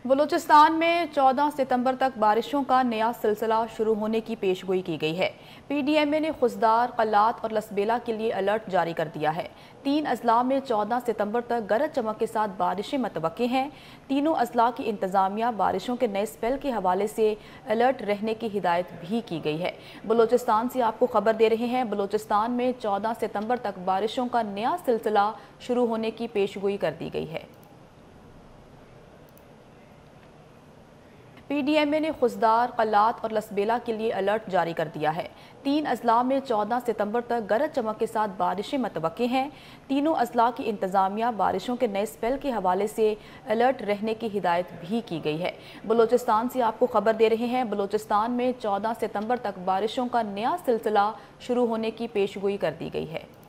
बलूचिस्तान में 14 सितंबर तक बारिशों का नया सिलसिला शुरू होने की पेशगोई की गई है। पीडीएमए ने खुशदार, कल्लात और लसबेला के लिए अलर्ट जारी कर दिया है। 3 अजला में 14 सितंबर तक गरज चमक के साथ बारिशें मतवक्के हैं। तीनों अजला की इंतजामिया बारिशों के नए स्पेल के हवाले से अलर्ट रहने की हिदायत भी की गई है। बलूचिस्तान से आपको खबर दे रहे हैं, बलूचिस्तान में 14 सितंबर तक बारिशों का नया सिलसिला शुरू होने की पेशगोई कर दी गई है। पीडीएमए ने खुशदार, कल्लात और लसबेला के लिए अलर्ट जारी कर दिया है। 3 अजला में 14 सितंबर तक गरज चमक के साथ बारिशें मतवक्के हैं। तीनों अजला की इंतजामिया बारिशों के नए स्पेल के हवाले से अलर्ट रहने की हिदायत भी की गई है। बलूचिस्तान से आपको खबर दे रहे हैं, बलूचिस्तान में 14 सितंबर तक बारिशों का नया सिलसिला शुरू होने की पेशगोई कर दी गई है।